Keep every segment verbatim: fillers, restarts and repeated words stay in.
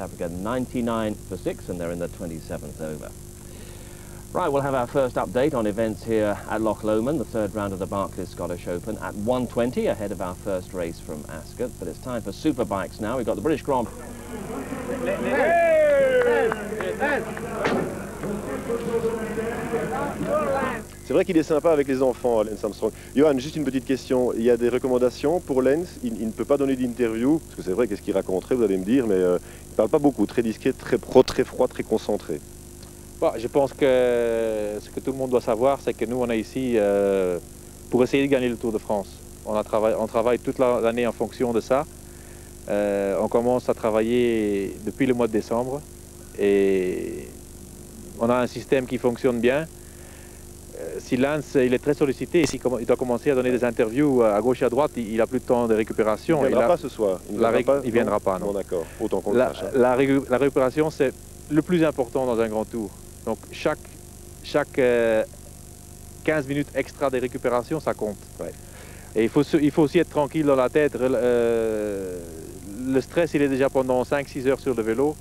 Africa ninety-nine for six, and they're in the twenty-seventh over. Right, we'll have our first update on events here at Loch Lomond, the third round of the Barclays Scottish Open at one twenty, ahead of our first race from Ascot. But it's time for Superbikes now. We've got the British Grand Prix. C'est vrai qu'il est sympa avec les enfants, Lance Armstrong. Johan, juste une petite question. Il y a des recommandations pour Lance. Il, il ne peut pas donner d'interview, parce que c'est vrai, qu'est-ce qu'il raconterait, vous allez me dire, mais euh, il ne parle pas beaucoup, très discret, très pro, très froid, très concentré. Bon, je pense que ce que tout le monde doit savoir, c'est que nous, on est ici euh, pour essayer de gagner le Tour de France. On, a travaillé, on travaille toute l'année en fonction de ça. Euh, on commence à travailler depuis le mois de décembre et on a un système qui fonctionne bien. Euh, si Lance il est très sollicité, s'il il doit commencer à donner des interviews à gauche et à droite, il n'a plus de temps de récupération. Il ne viendra il a, pas ce soir. Il ne viendra pas, viendra pas, non. Non, d'accord. Autant qu'on le la, sache. la, la récupération, c'est le plus important dans un grand tour. Donc chaque, chaque euh, quinze minutes extra de récupération, ça compte. Ouais. Et il faut, il faut aussi être tranquille dans la tête. Euh, le stress, il est déjà pendant cinq six heures sur le vélo.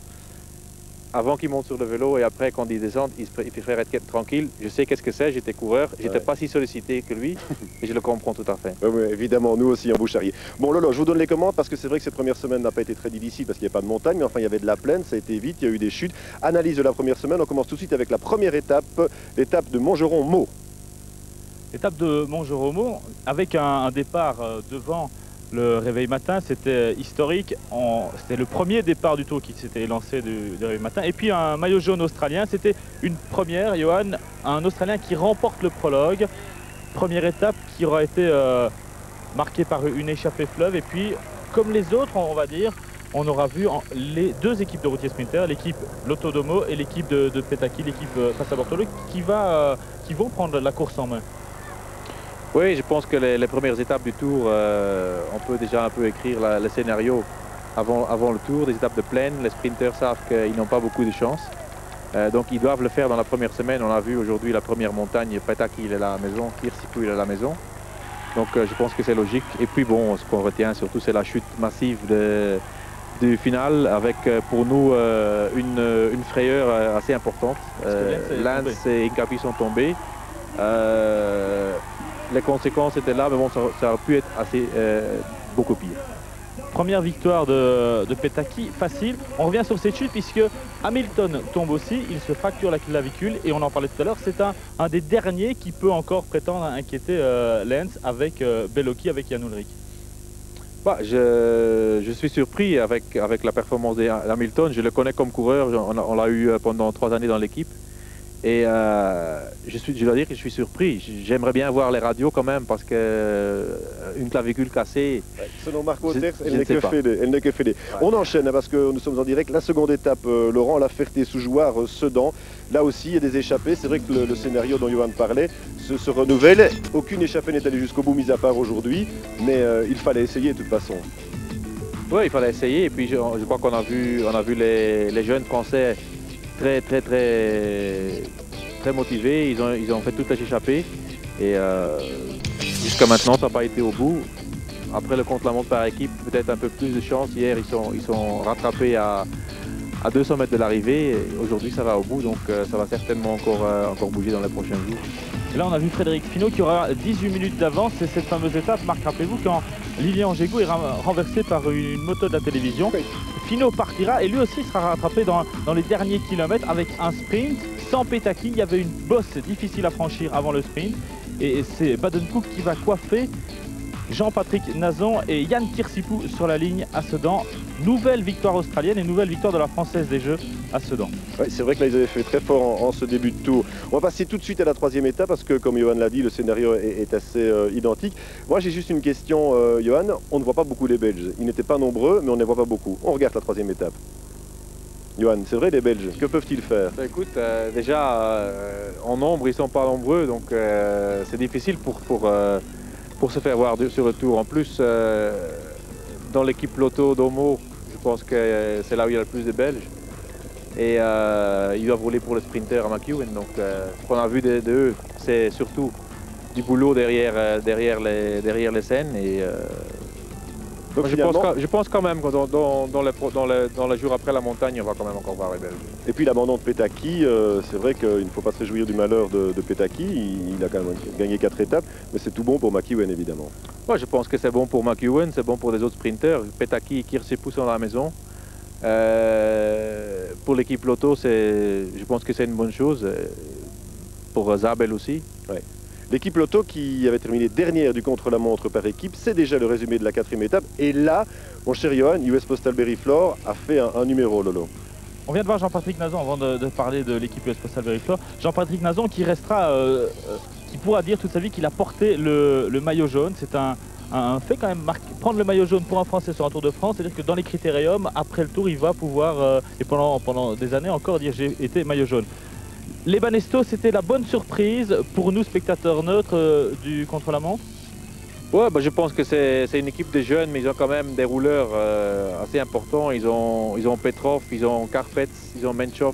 Avant qu'il monte sur le vélo et après quand il descend, il, il préfère être tranquille. Je sais qu'est-ce que c'est, j'étais coureur, j'étais ouais. pas si sollicité que lui, et je le comprends tout à fait. Oui, oui, évidemment, nous aussi en Boucharier. Bon Lolo, je vous donne les commandes parce que c'est vrai que cette première semaine n'a pas été très difficile parce qu'il n'y a pas de montagne, mais enfin il y avait de la plaine, ça a été vite, il y a eu des chutes. Analyse de la première semaine, on commence tout de suite avec la première étape, l'étape de Montgeron-Meaux. L'étape de Montgeron-Meaux, avec un, un départ euh, devant le réveil matin, c'était historique. C'était le premier départ du tour qui s'était lancé du, du réveil matin. Et puis un maillot jaune australien, c'était une première, Johan, un Australien qui remporte le prologue. Première étape qui aura été euh, marquée par une échappée fleuve. Et puis, comme les autres, on va dire, on aura vu en, les deux équipes de routiers sprinters, l'équipe Lotto Domo et l'équipe de, de Petacchi, l'équipe euh, Fassa Bortolo, qui, va, euh, qui vont prendre la course en main. Oui, je pense que les, les premières étapes du tour, euh, on peut déjà un peu écrire la, le scénario avant, avant le tour, des étapes de plaine. Les sprinters savent qu'ils n'ont pas beaucoup de chance. Euh, donc ils doivent le faire dans la première semaine. On a vu aujourd'hui la première montagne, Petacchi il est à la maison, Kirsipu il est à la maison. Donc euh, je pense que c'est logique. Et puis bon, ce qu'on retient surtout c'est la chute massive de, du final avec pour nous euh, une, une frayeur assez importante. Euh, Lance et Incapi sont tombés. Euh, Les conséquences étaient là, mais bon, ça, ça aurait pu être assez, euh, beaucoup pire. Première victoire de, de Petacchi, facile. On revient sur cette chute puisque Hamilton tombe aussi, il se fracture la clavicule et on en parlait tout à l'heure, c'est un, un des derniers qui peut encore prétendre à inquiéter euh, Lance avec euh, Bellocchi, avec Jan Ullrich. Bah, je, je suis surpris avec, avec la performance d'Hamilton, je le connais comme coureur, on, on l'a eu pendant trois années dans l'équipe. Et euh, je, suis, je dois dire que je suis surpris. J'aimerais bien voir les radios quand même parce que euh, une clavicule cassée. Ouais, selon Marc Waters, elle n'est que fédée. Elle n'est que fédée. Ouais. On enchaîne parce que nous sommes en direct. La seconde étape, euh, Laurent, la Ferté-Sougeoire, euh, Sedan. Là aussi, il y a des échappées. C'est vrai que le, le scénario dont Johan parlait se, se renouvelle. Aucune échappée n'est allée jusqu'au bout, mis à part aujourd'hui. Mais euh, il fallait essayer de toute façon. Oui, il fallait essayer. Et puis je, je crois qu'on a vu, on a vu les, les jeunes Français très très très très motivés, ils ont, ils ont fait toutes les échappées et euh, jusqu'à maintenant ça n'a pas été au bout. Après le contre-la-montre par équipe, peut-être un peu plus de chance. Hier ils sont, ils sont rattrapés à, à deux cents mètres de l'arrivée. Aujourd'hui ça va au bout, donc euh, ça va certainement encore, euh, encore bouger dans les prochains jours. Et là on a vu Frédéric Finot qui aura dix-huit minutes d'avance. C'est cette fameuse étape, Marc, rappelez-vous, quand Lilian Gégou est renversé par une moto de la télévision. Oui. Finot partira et lui aussi sera rattrapé dans, dans les derniers kilomètres avec un sprint. Sans Petacchi, il y avait une bosse difficile à franchir avant le sprint. Et c'est Badencourt qui va coiffer Jean-Patrick Nazon et Yann Kirsipu sur la ligne à Sedan. Nouvelle victoire australienne et nouvelle victoire de la Française des Jeux à Sedan. Oui, c'est vrai que là ils avaient fait très fort en, en ce début de tour. On va passer tout de suite à la troisième étape parce que comme Johan l'a dit, le scénario est, est assez euh, identique. Moi j'ai juste une question, euh, Johan. On ne voit pas beaucoup les Belges. Ils n'étaient pas nombreux, mais on ne les voit pas beaucoup. On regarde la troisième étape. Johan, c'est vrai les Belges, que peuvent-ils faire? Bah, écoute, euh, déjà euh, en nombre ils ne sont pas nombreux, donc euh, c'est difficile pour, pour, euh, pour se faire voir de, sur le tour. En plus, euh, dans l'équipe Lotto Domo, je pense que c'est là où il y a le plus de Belges. Et euh, ils doivent rouler pour le sprinter à McEwen. Donc euh, ce qu'on a vu de, de eux, c'est surtout du boulot derrière, euh, derrière, les, derrière les scènes. Et euh, Donc, je, finalement... pense, je pense quand même que dans, dans, dans, les, dans, les, dans les jours après la montagne, on va quand même encore voir les Belges. Et puis l'abandon de Petaki, euh, c'est vrai qu'il ne faut pas se réjouir du malheur de, de Petaki. Il, il a quand même gagné quatre étapes, mais c'est tout bon pour McEwen évidemment. Ouais, je pense que c'est bon pour McEwen, c'est bon pour les autres sprinteurs. Petaki et Kiersepou sont à la maison. Euh, pour l'équipe Lotto, je pense que c'est une bonne chose. Pour Zabel aussi. Ouais. L'équipe Lotto qui avait terminé dernière du contre-la-montre par équipe, c'est déjà le résumé de la quatrième étape. Et là, mon cher Johan, U S Postal Berry-Flor a fait un, un numéro, Lolo. On vient de voir Jean-Patrick Nazon avant de, de parler de l'équipe U S Postal Berry-Flor. Jean-Patrick Nazon qui restera, euh, euh, qui pourra dire toute sa vie qu'il a porté le, le maillot jaune. C'est un, un fait quand même, marqué. Prendre le maillot jaune pour un Français sur un Tour de France, c'est-à-dire que dans les critériums, après le Tour, il va pouvoir, euh, et pendant, pendant des années encore, dire j'ai été maillot jaune. Les Banesto, c'était la bonne surprise pour nous, spectateurs neutres euh, du contre-la-montre. Ouais, bah, je pense que c'est une équipe de jeunes, mais ils ont quand même des rouleurs euh, assez importants. Ils ont, ils ont Petrov, ils ont Karpets, ils ont Menchov.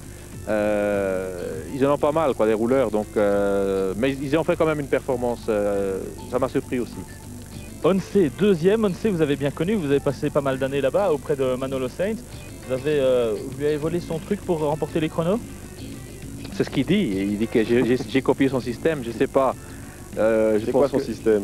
Euh, ils en ont pas mal, quoi, des rouleurs. Donc, euh, mais ils ont fait quand même une performance. Euh, ça m'a surpris aussi. Once, deuxième. Once, vous avez bien connu, vous avez passé pas mal d'années là-bas auprès de Manolo Sainz. Vous, avez, euh, vous lui avez volé son truc pour remporter les chronos? C'est ce qu'il dit. Il dit que j'ai copié son système. Je sais pas. Euh, c'est quoi son que... système?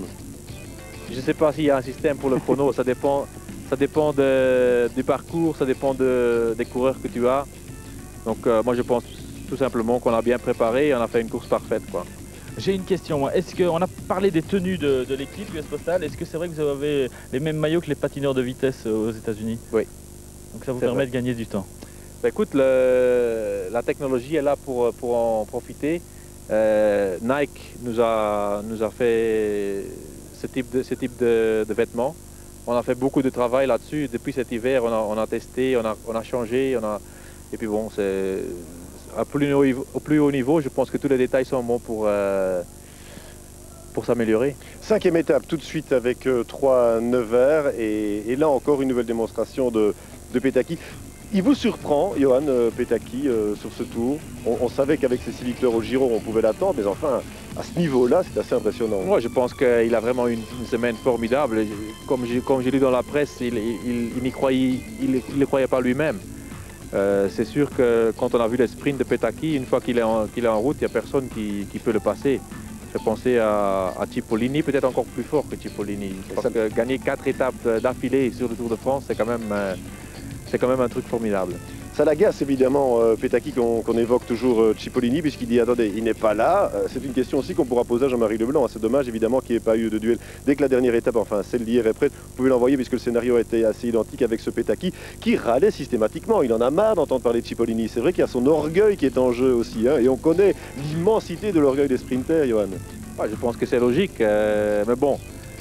Je sais pas s'il y a un système pour le chrono. ça dépend, ça dépend de, du parcours, ça dépend de, des coureurs que tu as. Donc euh, moi je pense tout simplement qu'on a bien préparé et on a fait une course parfaite, quoi. J'ai une question. Est-ce qu'on a parlé des tenues de, de l'équipe U S Postal? Est-ce que c'est vrai que vous avez les mêmes maillots que les patineurs de vitesse aux États-Unis? Oui. Donc ça vous permet vrai. de gagner du temps. Bah, écoute, le, la technologie est là pour, pour en profiter. Euh, Nike nous a, nous a fait ce type de, ce type de, de vêtements. On a fait beaucoup de travail là-dessus. Depuis cet hiver, on a, on a testé, on a, on a changé. On a, et puis bon, c'est plus au plus haut niveau, je pense que tous les détails sont bons pour, euh, pour s'améliorer. Cinquième étape, tout de suite avec euh, trois Nevers. Et, et là encore, une nouvelle démonstration de, de Petaki. Il vous surprend, Johan euh, Petaki, euh, sur ce tour. On, on savait qu'avec ses six victoires au Giro, on pouvait l'attendre, mais enfin, à ce niveau-là, c'est assez impressionnant. Moi, je pense qu'il a vraiment une, une semaine formidable. Comme j'ai lu dans la presse, il, il, il n'y croyait, il, il ne croyait pas lui-même. Euh, c'est sûr que quand on a vu les sprints de Petaki, une fois qu'il est, qu'il est en route, il n'y a personne qui, qui peut le passer. J'ai pensé à, à Cipollini, peut-être encore plus fort que Cipollini. Parce que gagner quatre étapes d'affilée sur le Tour de France, c'est quand même... Euh, C'est quand même un truc formidable. Ça l'agace évidemment, euh, Petaki, qu'on qu'on évoque toujours euh, Cipollini, puisqu'il dit attendez, il n'est pas là. Euh, c'est une question aussi qu'on pourra poser à Jean-Marie Leblanc. C'est dommage évidemment qu'il n'y ait pas eu de duel. Dès que la dernière étape, enfin celle d'hier est prête, vous pouvez l'envoyer puisque le scénario était assez identique avec ce Petaki qui râlait systématiquement. Il en a marre d'entendre parler de Cipollini. C'est vrai qu'il y a son orgueil qui est en jeu aussi. Hein, et on connaît l'immensité de l'orgueil des sprinters, Johan. Ouais, je pense que c'est logique. Euh, mais bon,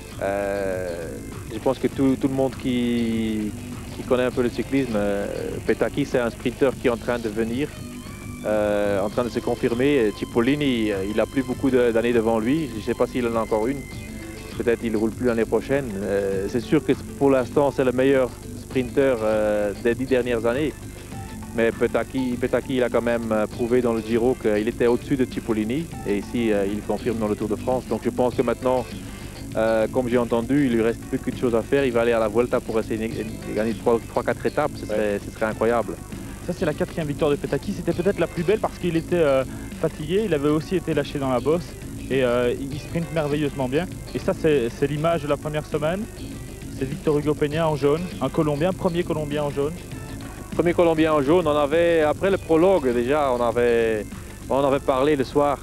euh, je pense que tout, tout le monde qui... qui connaît un peu le cyclisme, euh, Petaki c'est un sprinter qui est en train de venir, euh, en train de se confirmer. Cipollini, il a plus beaucoup d'années devant lui, je ne sais pas s'il en a encore une, peut-être il ne roule plus l'année prochaine. Euh, c'est sûr que pour l'instant c'est le meilleur sprinter euh, des dix dernières années, mais Petaki, Petaki il a quand même prouvé dans le Giro qu'il était au-dessus de Cipollini, et ici euh, il confirme dans le Tour de France. Donc je pense que maintenant, Euh, comme j'ai entendu, il lui reste plus qu'une chose à faire. Il va aller à la Vuelta pour essayer de gagner trois quatre étapes. Ce serait, ouais. ce serait incroyable. Ça, c'est la quatrième victoire de Petaki. C'était peut-être la plus belle parce qu'il était euh, fatigué. Il avait aussi été lâché dans la bosse. Et euh, il sprint merveilleusement bien. Et ça, c'est l'image de la première semaine. C'est Victor Hugo Peña en jaune. Un Colombien, premier Colombien en jaune. Premier Colombien en jaune. On avait, après le prologue, déjà, on avait, on avait parlé le soir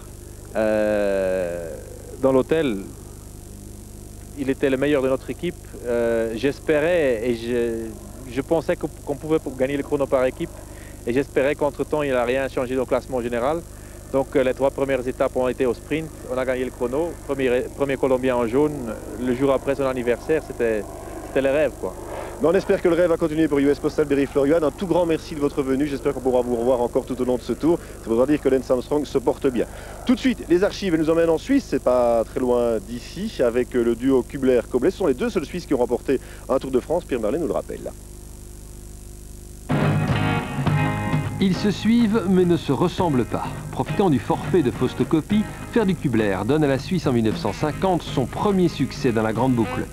euh, dans l'hôtel. Il était le meilleur de notre équipe. Euh, J'espérais et je, je pensais qu'on qu'on pouvait gagner le chrono par équipe. Et j'espérais qu'entre-temps, il n'a rien changé au classement général. Donc euh, les trois premières étapes ont été au sprint. On a gagné le chrono. Premier, premier Colombien en jaune. Le jour après son anniversaire, c'était le rêve, quoi. Mais on espère que le rêve va continuer pour U S Postal Berry-Flor. Un tout grand merci de votre venue. J'espère qu'on pourra vous revoir encore tout au long de ce tour. Ça voudra dire que Lance Armstrong se porte bien. Tout de suite, les archives nous emmènent en Suisse. C'est pas très loin d'ici, avec le duo Kubler-Koblet. Ce sont les deux seuls Suisses qui ont remporté un Tour de France. Pierre Merlet nous le rappelle. Ils se suivent mais ne se ressemblent pas. Profitant du forfait de Fausto Coppi, Ferdy Kubler donne à la Suisse en mille neuf cent cinquante son premier succès dans la grande boucle.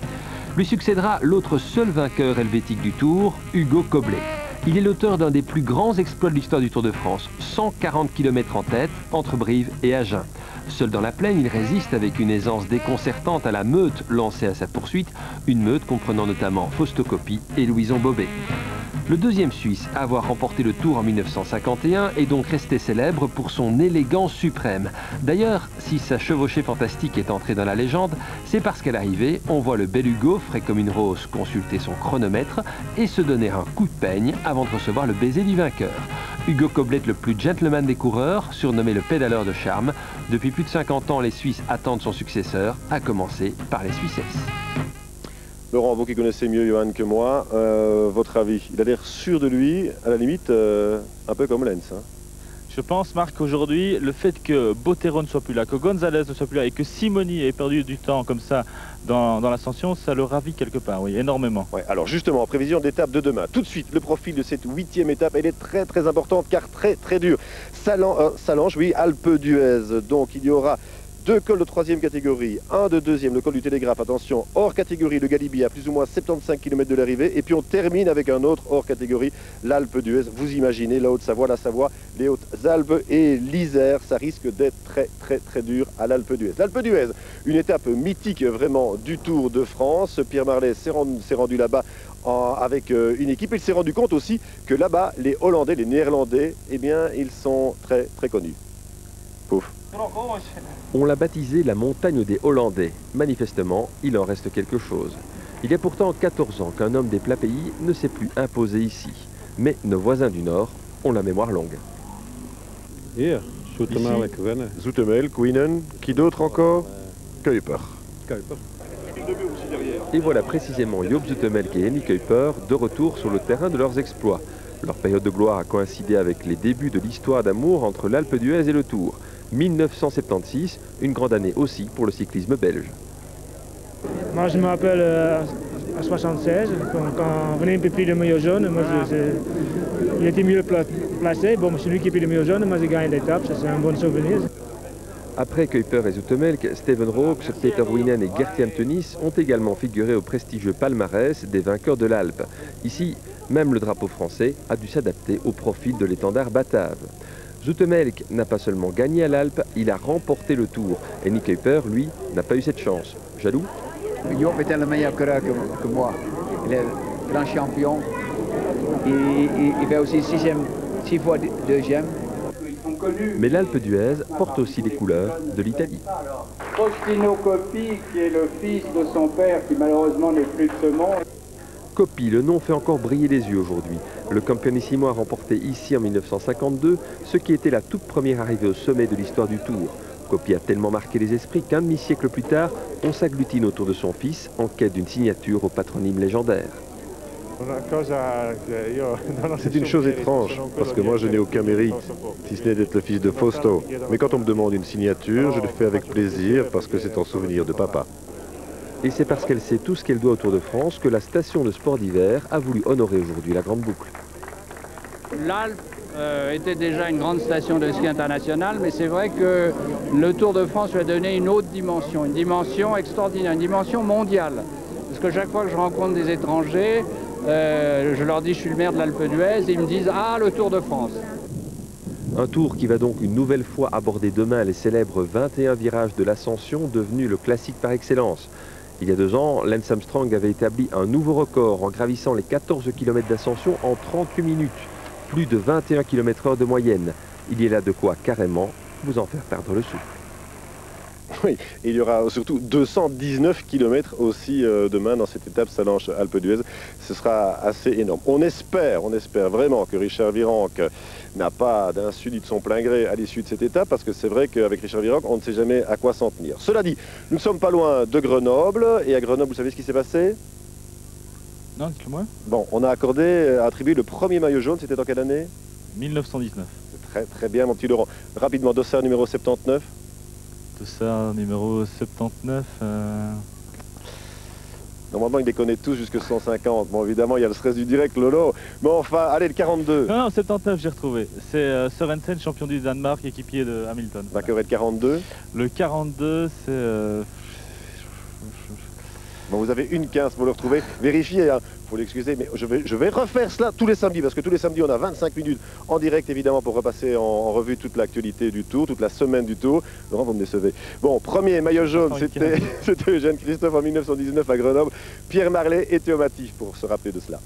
Lui succédera l'autre seul vainqueur helvétique du Tour, Hugo Koblet. Il est l'auteur d'un des plus grands exploits de l'histoire du Tour de France, cent quarante kilomètres en tête, entre Brive et Agen. Seul dans la plaine, il résiste avec une aisance déconcertante à la meute lancée à sa poursuite, une meute comprenant notamment Fausto Coppi et Louison Bobet. Le deuxième Suisse à avoir remporté le Tour en mille neuf cent cinquante et un est donc resté célèbre pour son élégance suprême. D'ailleurs, si sa chevauchée fantastique est entrée dans la légende, c'est parce qu'à l'arrivée, on voit le bel Hugo, frais comme une rose, consulter son chronomètre et se donner un coup de peigne avant de recevoir le baiser du vainqueur. Hugo Koblet, le plus gentleman des coureurs, surnommé le pédaleur de charme. Depuis plus de cinquante ans, les Suisses attendent son successeur, à commencer par les Suissesses. Laurent, vous qui connaissez mieux Johan que moi, euh, votre avis? Il a l'air sûr de lui, à la limite, euh, un peu comme Lenz. Hein. Je pense, Marc, qu'aujourd'hui, le fait que Bottero ne soit plus là, que Gonzalez ne soit plus là et que Simoni ait perdu du temps comme ça dans, dans l'ascension, ça le ravit quelque part, oui, énormément. Ouais, alors justement, en prévision d'étape de demain, tout de suite, le profil de cette huitième étape, elle est très très importante car très très dure. Salan, euh, Salange, oui, Alpe d'Huez, donc il y aura deux cols de troisième catégorie, un de deuxième, le col du Télégraphe, attention, hors catégorie, le Galibier à plus ou moins soixante-quinze kilomètres de l'arrivée, et puis on termine avec un autre hors catégorie, l'Alpe d'Huez. Vous imaginez, la Haute-Savoie, la Savoie, les Hautes-Alpes et l'Isère, ça risque d'être très très très dur à l'Alpe d'Huez. L'Alpe d'Huez, une étape mythique vraiment du Tour de France. Pierre Marlet s'est rendu, s'est rendu là-bas en, avec euh, une équipe. Il s'est rendu compte aussi que là-bas, les Hollandais, les Néerlandais, eh bien, ils sont très très connus. Pouf. On l'a baptisé la montagne des Hollandais. Manifestement, il en reste quelque chose. Il y a pourtant quatorze ans qu'un homme des plats pays ne s'est plus imposé ici. Mais nos voisins du Nord ont la mémoire longue. Hier, Zoetemelk winnen. Zoetemelk, Wienen, qui d'autre encore? Kuiper. Kuiper. Et voilà précisément Joop Zoetemelk et Hennie Kuiper de retour sur le terrain de leurs exploits. Leur période de gloire a coïncidé avec les débuts de l'histoire d'amour entre l'Alpe d'Huez et le Tour. mille neuf cent soixante-seize, une grande année aussi pour le cyclisme belge. Moi, je me rappelle euh, à soixante-seize, quand, quand Van pris le maillot jaune, moi, je, je, il était mieux placé. Bon, c'est lui qui a pris le maillot jaune, moi j'ai gagné l'étape, ça c'est un bon souvenir. Après Kuiper et Zoetemelk, Steven Rooks, Peter Wienen et Gert-Jan Teunis ont également figuré au prestigieux palmarès des vainqueurs de l'Alpe. Ici, même le drapeau français a dû s'adapter au profil de l'étendard batave. Zoetemelk n'a pas seulement gagné à l'Alpe, il a remporté le Tour. Hennie Kuiper, lui, n'a pas eu cette chance. Jaloux? Joop était le meilleur coureur que, que moi. Il est grand champion. Il, il, il fait aussi sixième, six fois deuxième. Mais l'Alpe d'Huez porte aussi les couleurs de l'Italie. Faustino Coppi, qui est le fils de son père, qui malheureusement n'est plus de ce monde. Coppi, le nom fait encore briller les yeux aujourd'hui. Le Campionissimo a remporté ici en mille neuf cent cinquante-deux, ce qui était la toute première arrivée au sommet de l'histoire du Tour. Coppi a tellement marqué les esprits qu'un demi-siècle plus tard, on s'agglutine autour de son fils en quête d'une signature au patronyme légendaire. C'est une chose étrange, parce que moi je n'ai aucun mérite, si ce n'est d'être le fils de Fausto. Mais quand on me demande une signature, je le fais avec plaisir, parce que c'est en souvenir de papa. Et c'est parce qu'elle sait tout ce qu'elle doit au Tour de France que la station de sport d'hiver a voulu honorer aujourd'hui la Grande Boucle. L'Alpe euh, était déjà une grande station de ski internationale, mais c'est vrai que le Tour de France lui a donné une autre dimension, une dimension extraordinaire, une dimension mondiale. Parce que chaque fois que je rencontre des étrangers, euh, je leur dis je suis le maire de l'Alpe d'Huez et ils me disent ah le Tour de France. Un tour qui va donc une nouvelle fois aborder demain les célèbres vingt et un virages de l'Ascension, devenu le classique par excellence. Il y a deux ans, Lance Armstrong avait établi un nouveau record en gravissant les quatorze kilomètres d'ascension en trente-huit minutes. Plus de vingt et un kilomètres heure de moyenne. Il y a là de quoi carrément vous en faire perdre le souffle. Oui, et il y aura surtout deux cent dix-neuf kilomètres aussi euh, demain dans cette étape Salange-Alpe d'Huez. Ce sera assez énorme. On espère, on espère vraiment que Richard Virenque n'a pas d'insu de son plein gré à l'issue de cette étape, parce que c'est vrai qu'avec Richard Virenque, on ne sait jamais à quoi s'en tenir. Cela dit, nous ne sommes pas loin de Grenoble, et à Grenoble, vous savez ce qui s'est passé? Non, dites-le-moi. Bon, on a accordé, attribué le premier maillot jaune, c'était en quelle année? mille neuf cent dix-neuf. Très très bien, mon petit Laurent. Rapidement, dossard numéro soixante-dix-neuf. Dossard numéro soixante-dix-neuf. Euh... Normalement, il les connaît tous jusque cent cinquante. Bon, évidemment, il y a le stress du direct, Lolo. Mais enfin, allez, le quarante-deux. Non, non, soixante-dix-neuf, j'ai retrouvé. C'est euh, Sørensen, champion du Danemark, équipier de Hamilton. Vainqueur est le quarante-deux. Le quarante-deux, c'est... Euh... Bon, vous avez une quinze pour le retrouver. Vérifiez, il hein. faut l'excuser, mais je vais, je vais refaire cela tous les samedis, parce que tous les samedis, on a vingt-cinq minutes en direct, évidemment, pour repasser en, en revue toute l'actualité du Tour, toute la semaine du Tour. Laurent, vous me décevez. Bon, premier maillot jaune, c'était Eugène Christophe en mille neuf cent dix-neuf à Grenoble. Pierre Marlet et Théo Matif, pour se rappeler de cela.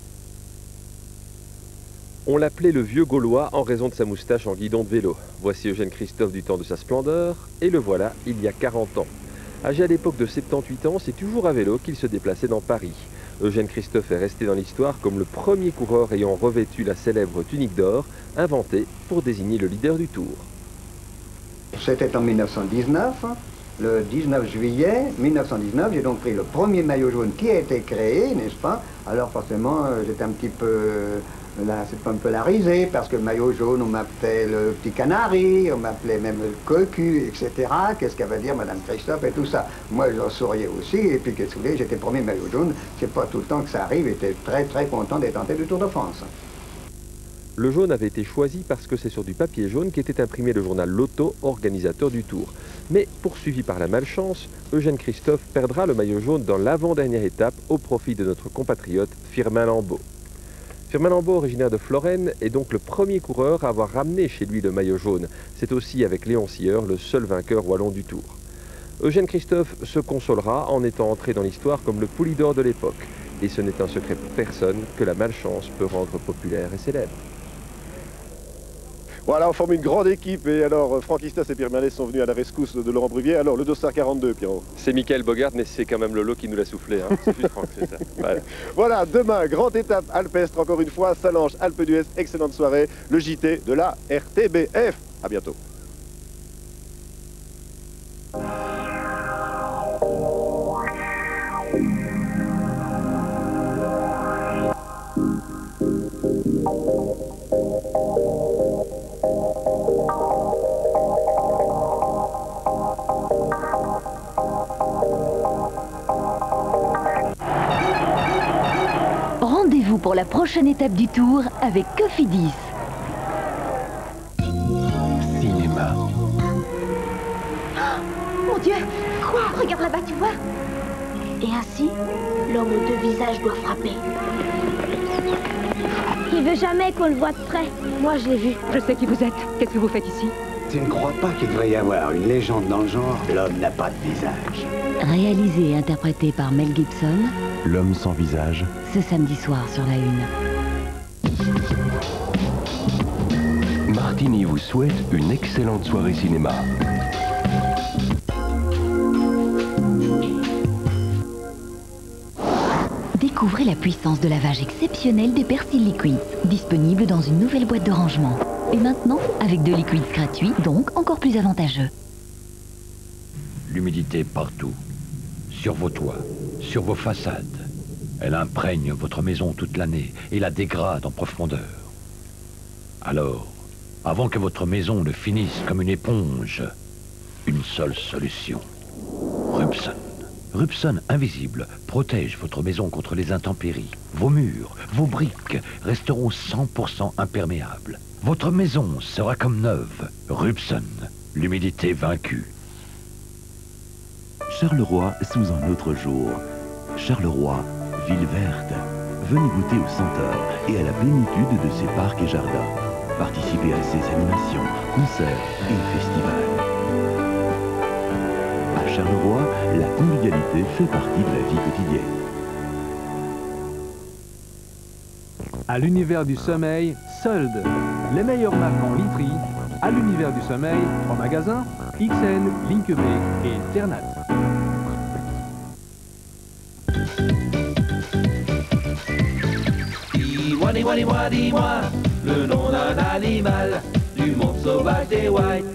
On l'appelait le vieux Gaulois en raison de sa moustache en guidon de vélo. Voici Eugène Christophe du temps de sa splendeur, et le voilà il y a quarante ans. Âgé à l'époque de soixante-dix-huit ans, c'est toujours à vélo qu'il se déplaçait dans Paris. Eugène Christophe est resté dans l'histoire comme le premier coureur ayant revêtu la célèbre tunique d'or, inventée pour désigner le leader du Tour. C'était en mille neuf cent dix-neuf, le dix-neuf juillet mille neuf cent dix-neuf, j'ai donc pris le premier maillot jaune qui a été créé, n'est-ce pas? Alors forcément, j'étais un petit peu... Là, c'est un peu la risée, parce que le maillot jaune, on m'appelait le petit canari, on m'appelait même le cocu, et cetera. Qu'est-ce qu'elle va dire, Madame Christophe, et tout ça. Moi, j'en souriais aussi, et puis qu'est-ce que vous voulez, j'étais premier maillot jaune. C'est pas tout le temps que ça arrive, j'étais très très content d'être en tête du Tour de France. Le jaune avait été choisi parce que c'est sur du papier jaune qu'était imprimé le journal Lotto, organisateur du Tour. Mais poursuivi par la malchance, Eugène Christophe perdra le maillot jaune dans l'avant-dernière étape au profit de notre compatriote Firmin Lambeau. Firmin Lambeau, originaire de Florène, est donc le premier coureur à avoir ramené chez lui le maillot jaune. C'est aussi, avec Léon Sieur, le seul vainqueur wallon du Tour. Eugène Christophe se consolera en étant entré dans l'histoire comme le poulidor de l'époque. Et ce n'est un secret pour personne que la malchance peut rendre populaire et célèbre. Voilà, on forme une grande équipe et alors Franck Istas et Pierre Marlet sont venus à la rescousse de Laurent Bruvier. Alors le Dossard quarante-deux, Pierrot. C'est Michael Bogart, mais c'est quand même Lolo qui nous l'a soufflé. Hein. C'est juste Franck, c'est ça. Voilà. Voilà, demain, grande étape alpestre encore une fois, Salange, Alpe d'Huez, excellente soirée, le J T de la R T B F. À bientôt. Rendez-vous pour la prochaine étape du Tour avec Cofidis. Cinéma. Oh, mon Dieu! Quoi? Regarde là-bas, tu vois? Et ainsi, l'homme aux deux visages doit frapper. Il veut jamais qu'on le voit de près. Moi, je l'ai vu. Je sais qui vous êtes. Qu'est-ce que vous faites ici? Tu ne crois pas qu'il devrait y avoir une légende dans le genre? L'homme n'a pas de visage. Réalisé et interprété par Mel Gibson. L'homme sans visage. Ce samedi soir sur la Une. Martini vous souhaite une excellente soirée cinéma. Découvrez la puissance de lavage exceptionnelle des Persil Liquids, disponible dans une nouvelle boîte de rangement. Et maintenant, avec deux liquides gratuits, donc encore plus avantageux. L'humidité partout, sur vos toits, sur vos façades. Elle imprègne votre maison toute l'année et la dégrade en profondeur. Alors, avant que votre maison ne finisse comme une éponge, une seule solution. Rubson. Rubson Invisible protège votre maison contre les intempéries. Vos murs, vos briques resteront cent pour cent imperméables. Votre maison sera comme neuve. Rubson, l'humidité vaincue. Charleroi sous un autre jour. Charleroi, ville verte. Venez goûter au Centaure et à la plénitude de ses parcs et jardins. Participez à ses animations, concerts et festivals. À Charleroi, la convivialité fait partie de la vie quotidienne. À l'univers du sommeil, soldes. Les meilleures marques en literie. À l'univers du sommeil, trois magasins, X L, Link B et Ternat. Dis-moi, dis-moi, dis-moi, dis-moi, le nom d'un animal du monde sauvage des whites.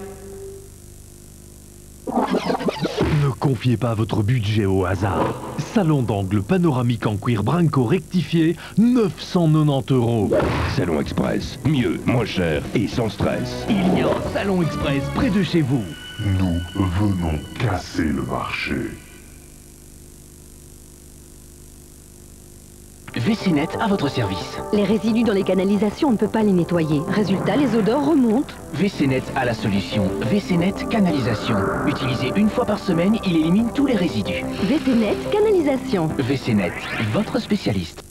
Ne confiez pas votre budget au hasard. Salon d'angle panoramique en cuir Brinco rectifié, neuf cent quatre-vingt-dix euros. Salon Express, mieux, moins cher et sans stress. Il y a un Salon Express près de chez vous. Nous venons casser le marché. V C Net à votre service. Les résidus dans les canalisations, on ne peut pas les nettoyer. Résultat, les odeurs remontent. V C Net a la solution. V C Net Canalisation. Utilisé une fois par semaine, il élimine tous les résidus. V C Net Canalisation. V C Net, votre spécialiste.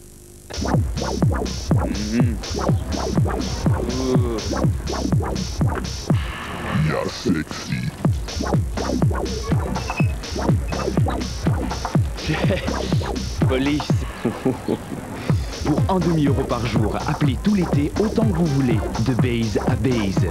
Mmh. Ya sexy. Police. Pour un demi-euro par jour, appelez tout l'été autant que vous voulez, de base à base.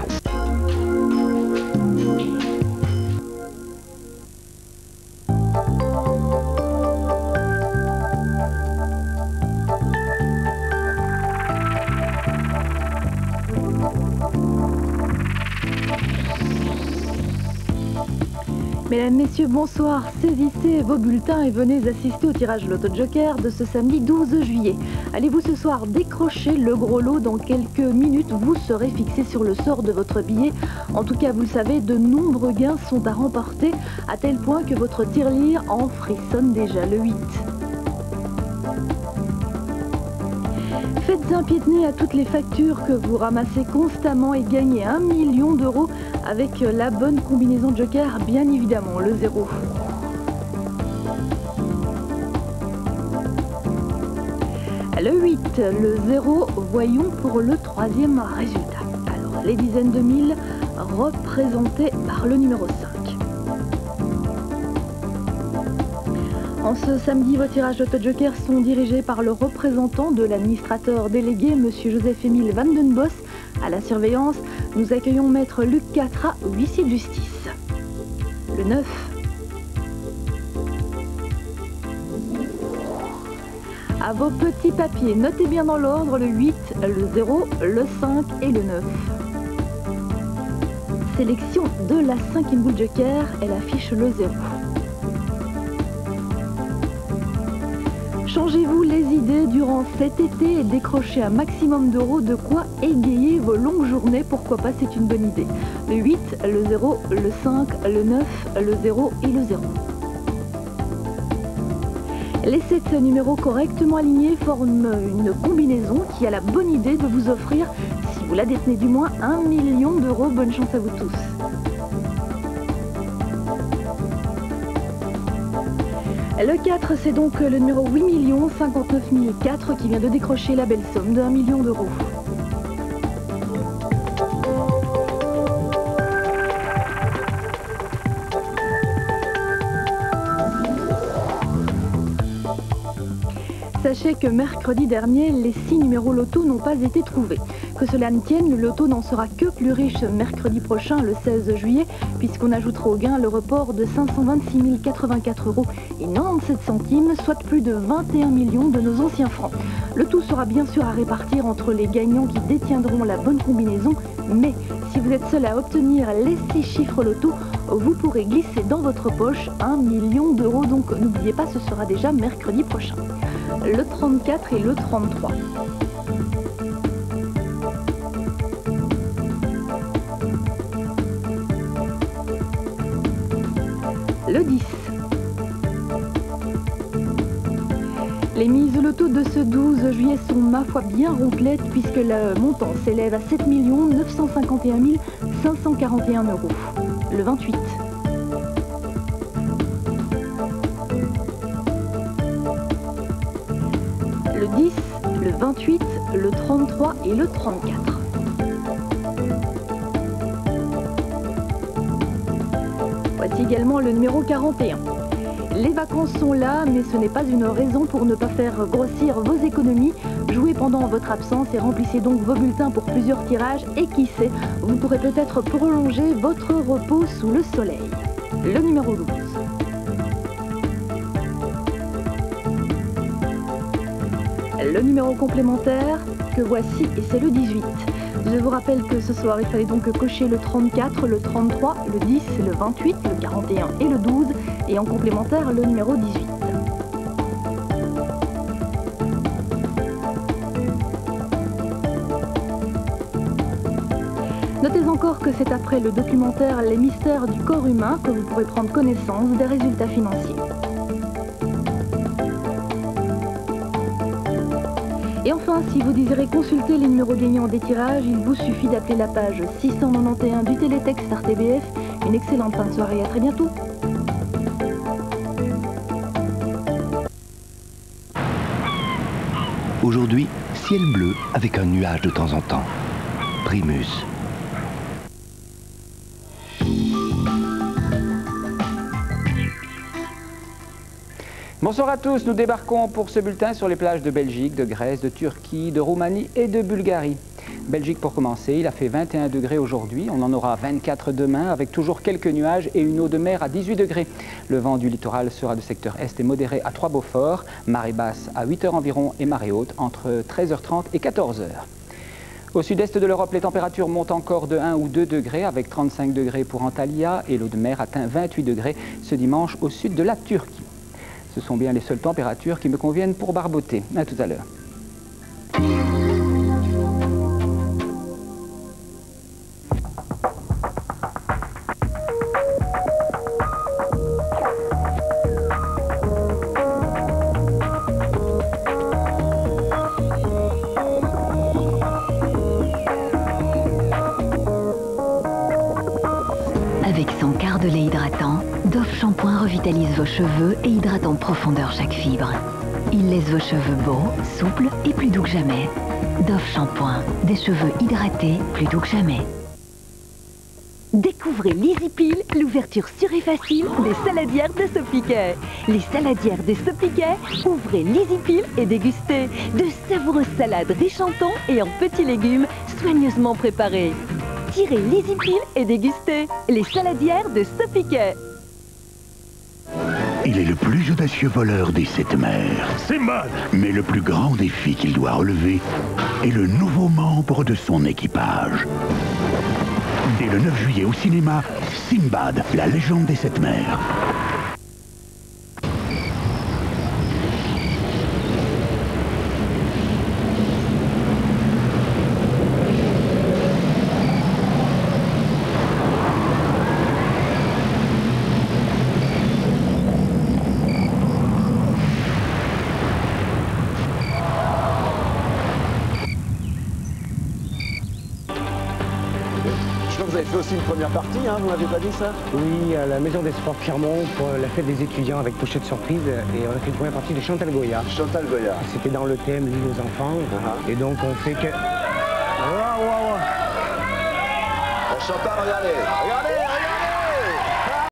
Mesdames, Messieurs, bonsoir. Saisissez vos bulletins et venez assister au tirage Loto Joker de ce samedi douze juillet. Allez-vous ce soir décrocher le gros lot? Dans quelques minutes, vous serez fixé sur le sort de votre billet. En tout cas, vous le savez, de nombreux gains sont à remporter, à tel point que votre tirelire en frissonne déjà. Le huit. Faites un pied de nez à toutes les factures que vous ramassez constamment et gagnez un million d'euros avec la bonne combinaison Joker, bien évidemment, le zéro. Le huit, le zéro, voyons pour le troisième résultat. Alors, les dizaines de mille représentées par le numéro cinq. En ce samedi, vos tirages Loto Joker sont dirigés par le représentant de l'administrateur délégué, M. Joseph-Émile Van den Bos. À la surveillance, nous accueillons Maître Luc Catra, huissier de justice. Le neuf. À vos petits papiers, notez bien dans l'ordre le huit, le zéro, le cinq et le neuf. Sélection de la cinquième boule Joker, elle affiche le zéro. Changez-vous les idées durant cet été et décrochez un maximum d'euros, de quoi égayer vos longues journées. Pourquoi pas, c'est une bonne idée. Le huit, le zéro, le cinq, le neuf, le zéro et le zéro. Les sept numéros correctement alignés forment une combinaison qui a la bonne idée de vous offrir, si vous la détenez du moins, un million d'euros. Bonne chance à vous tous. Le quatre, c'est donc le numéro huit millions cinquante-neuf mille quatre qui vient de décrocher la belle somme d'un million d'euros. Sachez que mercredi dernier, les six numéros loto n'ont pas été trouvés. Que cela ne tienne, le loto n'en sera que plus riche mercredi prochain, le seize juillet, puisqu'on ajoutera au gain le report de cinq cent vingt-six mille quatre-vingt-quatre euros et quatre-vingt-dix-sept centimes, soit plus de vingt et un millions de nos anciens francs. Le tout sera bien sûr à répartir entre les gagnants qui détiendront la bonne combinaison, mais si vous êtes seul à obtenir les six chiffres loto, vous pourrez glisser dans votre poche un million d'euros. Donc n'oubliez pas, ce sera déjà mercredi prochain. Le trente-quatre et le trente-trois. Le dix. Les mises loto de ce douze juillet sont, ma foi, bien complètes puisque le montant s'élève à sept millions neuf cent cinquante et un mille cinq cent quarante et un euros. Le vingt-huit. Le dix, le vingt-huit, le trente-trois et le trente-quatre. Voici également le numéro quarante et un. Les vacances sont là, mais ce n'est pas une raison pour ne pas faire grossir vos économies. Jouez pendant votre absence et remplissez donc vos bulletins pour plusieurs tirages. Et qui sait, vous pourrez peut-être prolonger votre repos sous le soleil. Le numéro douze. Le numéro complémentaire que voici, et c'est le dix-huit. Je vous rappelle que ce soir, il fallait donc cocher le trente-quatre, le trente-trois, le dix, le vingt-huit, le quarante et un et le douze, et en complémentaire, le numéro dix-huit. Notez encore que c'est après le documentaire Les mystères du corps humain que vous pourrez prendre connaissance des résultats financiers. Et enfin, si vous désirez consulter les numéros gagnants des tirages, il vous suffit d'appeler la page six cent quatre-vingt-onze du télétexte R T B F. Une excellente fin de soirée, à très bientôt. Aujourd'hui, ciel bleu avec un nuage de temps en temps. Primus. Bonsoir à tous, nous débarquons pour ce bulletin sur les plages de Belgique, de Grèce, de Turquie, de Roumanie et de Bulgarie. Belgique pour commencer, il a fait vingt et un degrés aujourd'hui, on en aura vingt-quatre demain avec toujours quelques nuages et une eau de mer à dix-huit degrés. Le vent du littoral sera de secteur est et modéré à trois Beaufort, marée basse à huit heures environ et marée haute entre treize heures trente et quatorze heures. Au sud-est de l'Europe, les températures montent encore de un ou deux degrés avec trente-cinq degrés pour Antalya et l'eau de mer atteint vingt-huit degrés ce dimanche au sud de la Turquie. Ce sont bien les seules températures qui me conviennent pour barboter. À tout à l'heure. Avec son quart de lait hydratant, Dove Shampoing revitalise vos cheveux et hydrate en profondeur chaque fibre. Il laisse vos cheveux beaux, souples et plus doux que jamais. Dove Shampoing, des cheveux hydratés, plus doux que jamais. Découvrez l'Easy Peel, l'ouverture sûre et facile des saladières de Sopiquet. Les saladières de Sopiquet, ouvrez l'Easy Peel et dégustez de savoureuses salades riches en thon et en petits légumes soigneusement préparés. Tirez l'Easy Peel et dégustez les saladières de Sopiquet. Il est le plus audacieux voleur des sept mers. Simbad. Mais le plus grand défi qu'il doit relever est le nouveau membre de son équipage. Dès le neuf juillet au cinéma, Simbad, la légende des sept mers. Vous avez fait aussi une première partie, hein, vous m'avez pas dit ça? Oui, à la Maison des Sports Clermont pour la fête des étudiants avec pochette surprise. Et on a fait une première partie de Chantal Goya. Chantal Goya. C'était dans le thème L'île aux enfants. Uh-huh. Et donc on fait que... Wow, wow, wow. Chantal, regardez, regardez, regardez.